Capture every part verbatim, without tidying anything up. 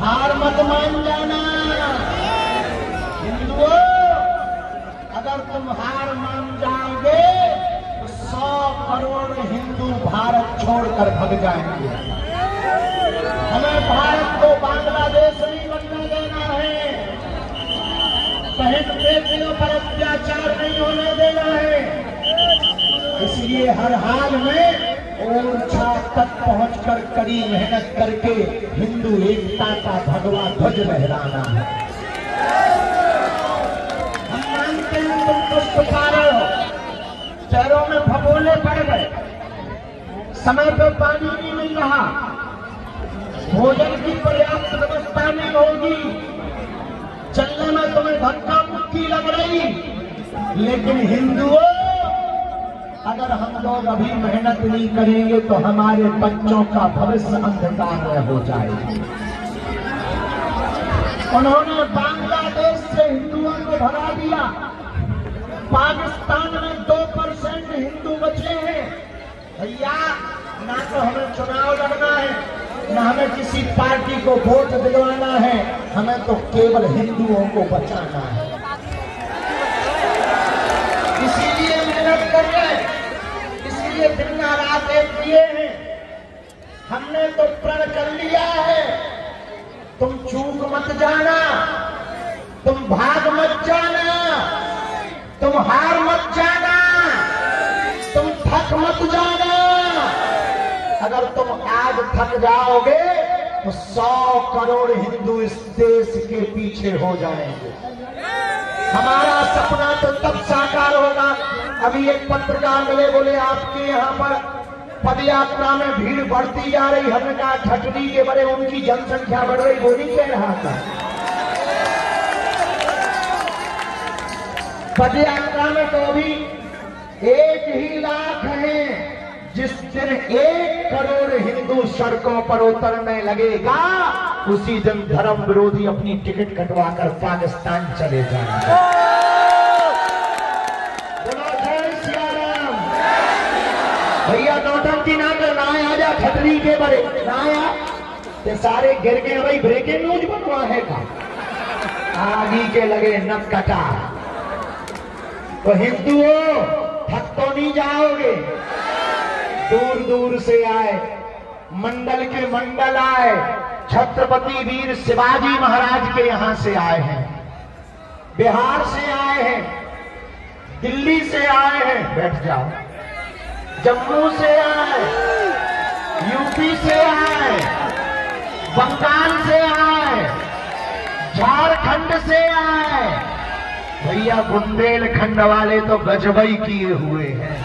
हार मत मान जाना हिंदुओं। अगर तुम हार मान जाओगे तो सौ करोड़ हिंदू भारत छोड़कर भग जाएंगे। हमें भारत को बांग्लादेश नहीं बनने देना है, बहन बेटियों पर अत्याचार नहीं होने देना है। इसलिए हर हाल में ओरछा तक पहुंचकर कड़ी मेहनत करके हिंदू एकता का भगवा ध्वज लहराना है। हम मानते हैं तुम पुष्पकार हो, शहरों में फपोले पड़ गए, समय पर पानी नहीं मिल रहा, भोजन की पर्याप्त व्यवस्था नहीं होगी, चलने में तुम्हें धक्का मुक्की लग रही। लेकिन हिंदुओं, अगर हम लोग अभी मेहनत नहीं करेंगे तो हमारे बच्चों का भविष्य अंधकार में हो जाएगा। उन्होंने बांग्लादेश से हिंदुओं को भगा दिया, पाकिस्तान में दो परसेंट हिंदू बचे हैं। भैया, ना तो हमें चुनाव लड़ना है, ना हमें किसी पार्टी को वोट दिलवाना है, हमें तो केवल हिंदुओं को बचाना है। इसीलिए मेहनत कर रहे हैं, इसीलिए दिन रात एक किए हैं। हमने तो प्रण कर लिया है, तुम चूक मत जाना, तुम भाग मत जाना, तुम हार मत जाना, तुम थक मत जाना। अगर तुम आज थक जाओगे तो सौ करोड़ हिंदू इस देश के पीछे हो जाएंगे। हमारा सपना तो तब साकार होगा। अभी एक पत्रकार मिले, बोले आपके यहाँ पर पदयात्रा में भीड़ बढ़ती जा रही। हमने कहा ठटनी के बड़े उनकी जनसंख्या बढ़ रही, वो नहीं कह रहा था। पदयात्रा में तो अभी एक ही लाख है। जिस दिन एक करोड़ हिंदू सड़कों पर उतरने लगेगा, उसी दिन धर्म विरोधी अपनी टिकट कटवाकर पाकिस्तान चले जाएंगे। बोलो जय सिया राम। भैया नौटंकी ना कर, ना आजा खतरी के बड़े ना आया, ये सारे गिर गए भाई। ब्रेकिंग न्यूज बनवा है का आगे के लगे नक कटा। तो हिंदुओं, थक तो नहीं जाओगे। दूर दूर से आए, मंडल के मंडल आए, छत्रपति वीर शिवाजी महाराज के यहां से आए हैं, बिहार से आए हैं, दिल्ली से आए हैं, बैठ जाओ, जम्मू से आए, यूपी से आए, बंगाल से आए, झारखंड से आए। भैया बुंदेलखंड वाले तो गजबई किए हुए हैं।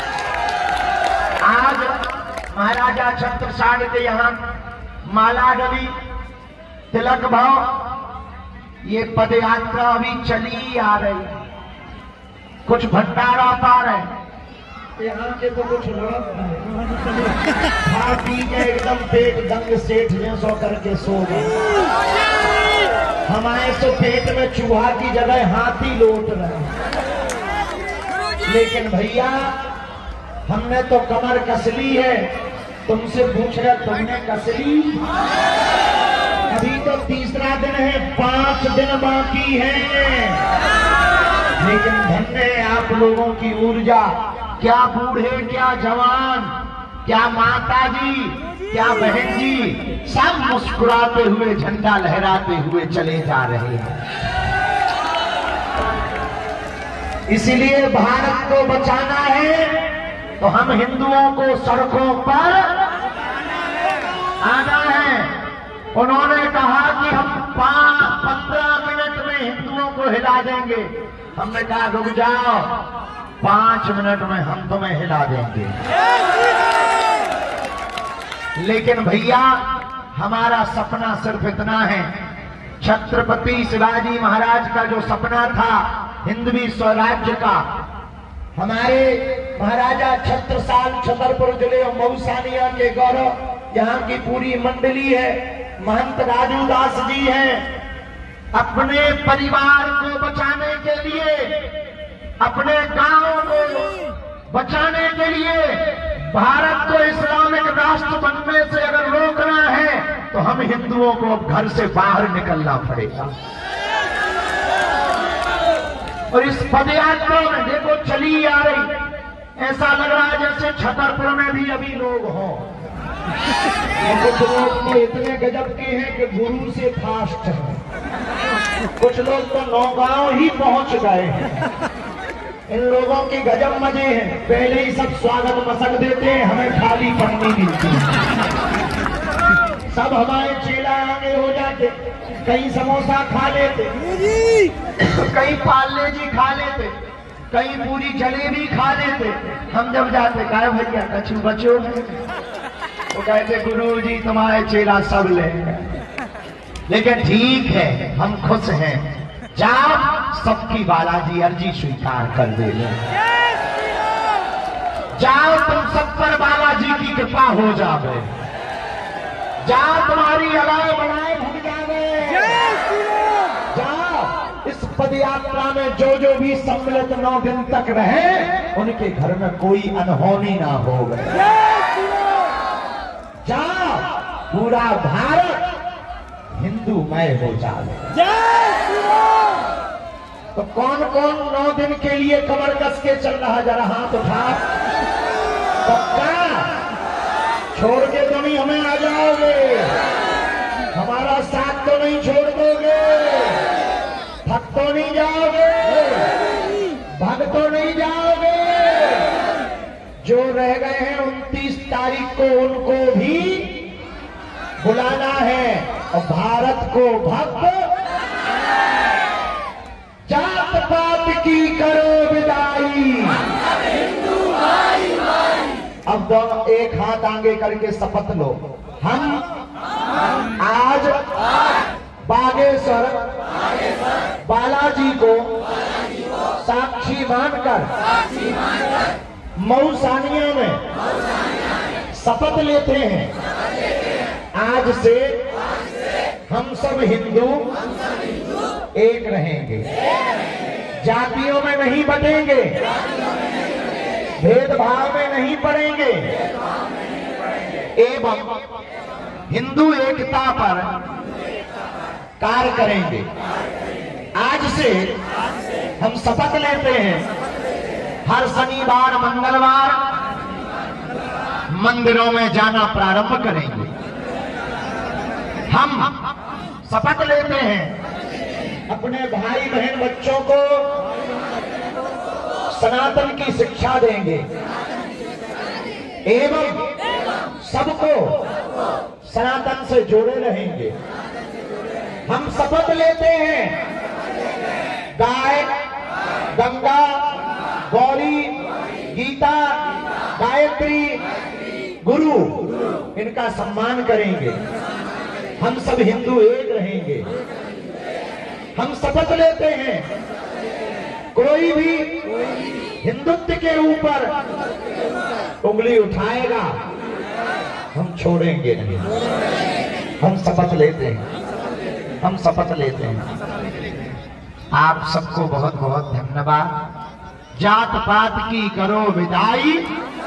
आज महाराजा छत्रसाल के यहाँ माला डली, तिलक भाव, ये पदयात्रा अभी चली ही आ रही। कुछ भंडारा पा रहे, यहाँ के तो कुछ लोग खा पी के एकदम पेट दंग सेठ जैसो करके सो गए। हमारे तो पेट में चूहा की जगह हाथी लौट रहे। लेकिन भैया, हमने तो कमर कसली है, तुमसे पूछ रहे तुमने कसली? अभी तो तीसरा दिन है, पांच दिन बाकी है। लेकिन धन्य है आप लोगों की ऊर्जा। क्या बूढ़े, क्या जवान, क्या माता जी, क्या बहन जी, सब मुस्कुराते हुए, झंडा लहराते हुए चले जा रहे हैं। इसीलिए भारत को बचाना है तो हम हिंदुओं को सड़कों पर आना है। उन्होंने कहा कि हम पंद्रह मिनट में हिंदुओं को हिला देंगे। हमने कहा रुक जाओ, पांच मिनट में हम तुम्हें हिला देंगे। लेकिन भैया, हमारा सपना सिर्फ इतना है, छत्रपति शिवाजी महाराज का जो सपना था हिंदवी स्वराज्य का, हमारे महाराजा छत्रसाल छतरपुर जिले और मऊसानिया के गौरव यहाँ की पूरी मंडली है, महंत राजू दास जी हैं। अपने परिवार को बचाने के लिए, अपने गांव को बचाने के लिए, भारत को इस्लामिक राष्ट्र बनने से अगर रोकना है तो हम हिंदुओं को अब घर से बाहर निकलना पड़ेगा। और इस पदयात्रा में देखो चली आ रही, ऐसा लग रहा है जैसे छतरपुर में भी अभी लोग हों। कुछ लोग तो इतने गजब के हैं कि गुरु से फास्ट हैं, कुछ लोग तो नौगांव ही पहुंच गए हैं। इन लोगों की गजब मजे हैं, पहले ही सब स्वागत मसक देते हैं, हमें खाली पन्नी मिलती है। सब हमारे चेला आगे हो जाते, कहीं समोसा खा लेते, कहीं पाले जी खा लेते, कहीं पूरी जलेबी खा लेते। हम जब जाते कहे भैया कछु बचो, वो कहते गुरु जी तुम्हारे चेला सब ले। लेकिन ठीक है, हम खुश हैं, जाओ सबकी बालाजी अर्जी स्वीकार कर दे ले। जाओ तुम सब पर बालाजी की कृपा हो जावे, जाओ तुम्हारी अलाय बनाए भग जावे। जाओ इस पदयात्रा में जो जो भी सम्मिलित नौ दिन तक रहे, उनके घर में कोई अनहोनी ना हो गए। जाओ पूरा भारत हिंदूमय हो जाए। तो कौन कौन नौ दिन के लिए कमर कस के चल रहा, जरा हाथ उठा। पक्का छोड़ के तो नहीं हमें आ जाओगे, हमारा साथ तो नहीं छोड़ दोगे, थक तो नहीं जाओगे, भग तो नहीं जाओगे। जो रह गए हैं उनतीस तारीख को उनको भी बुलाना है और भारत को भक्त जात पात की करो विदाई। अब दोनों एक हाथ आगे करके शपथ लो, हम आज बागेश्वर बालाजी को साक्षी मानकर मऊसानिया में शपथ लेते हैं, आज से हम सब हिंदू एक रहेंगे, जातियों में नहीं बटेंगे, भेदभाव में नहीं पड़ेंगे, एवं हिंदू एकता पर कार्य करेंगे। आज से हम शपथ लेते हैं, हर शनिवार मंगलवार मंदिरों में जाना प्रारंभ करेंगे। हम शपथ लेते हैं अपने भाई बहन बच्चों को सनातन की शिक्षा देंगे एवं सबको सनातन से जोड़े रहेंगे। हम शपथ लेते हैं गाय, गंगा, गौरी, गीता, गायत्री, गुरु, इनका सम्मान करेंगे। हम सब हिंदू एक रहेंगे। हम शपथ लेते हैं कोई भी हिंदुत्व के ऊपर उंगली उठाएगा हम छोड़ेंगे नहीं। हम शपथ लेते हैं, हम शपथ लेते हैं। आप सबको बहुत बहुत धन्यवाद। जात पात की करो विदाई।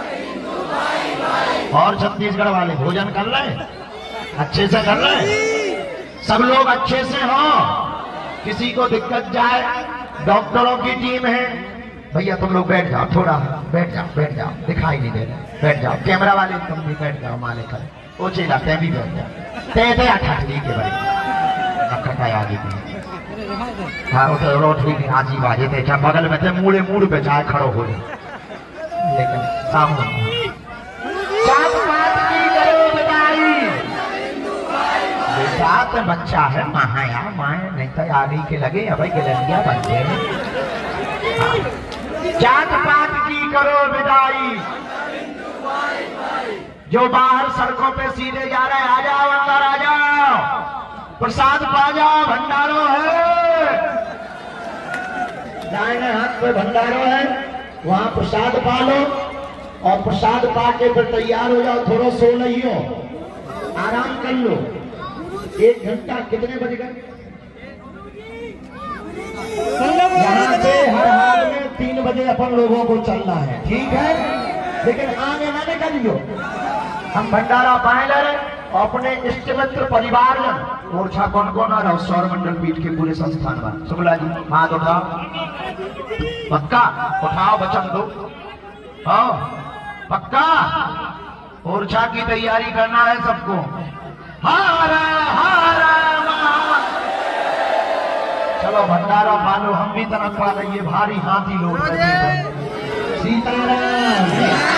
और छत्तीसगढ़ वाले भोजन कर रहे हैं, अच्छे से कर रहे हैं, सब लोग अच्छे से हो, किसी को दिक्कत जाए। डॉक्टरों की टीम है, भैया तुम लोग बैठ जाओ, थोड़ा बैठ जाओ, बैठ जाओ, दिखाई नहीं दे रहा, बैठ जाओ। कैमरा वाले तुम भी बैठ जाओ, माले कर वो चेला तय भी बैठ जाओ, तय तय अठली के बड़े नखटाया आगे भी। हाँ वो तो रोटी भी आजी बाजे थे, क्या बगल में थे, मुड़े मुड़ पे चाहे खड़ो हो, लेकिन सामने साथ बच्चा है महाया माए नहीं तो आगे के लगे अब के लड़कियां बनते हैं। जात पात की करो विदाई। जो बाहर सड़कों पे सीधे जा रहे आ जाओ, अंदर आ जाओ, प्रसाद पा जाओ, भंडारो है, दाहिने हाथ पे भंडारो है, वहां प्रसाद पा लो और प्रसाद पा के फिर तैयार हो जाओ। थोड़ा सो नहीं हो, आराम कर लो। एक घंटा कितने बज गए? यहाँ से हर हाल में तीन बजे अपन लोगों को चलना है, ठीक है? लेकिन आगे ना निकलियो, हम भंडारा पाए ले रहे अपने इष्ट मित्र परिवार ओरछा कौन कौन आ रहा हो? सौर मंडल पीठ के पूरे संस्थान में। शुक्ला जी हाथ उठाओ, पक्का उठाओ, वचन दो। हाँ पक्का ओरछा की तैयारी करना है सबको। हारा हारा मा। चलो भंडारा पालो, हम भी तनक पा रही है, भारी हाथी लोग। सीताराम।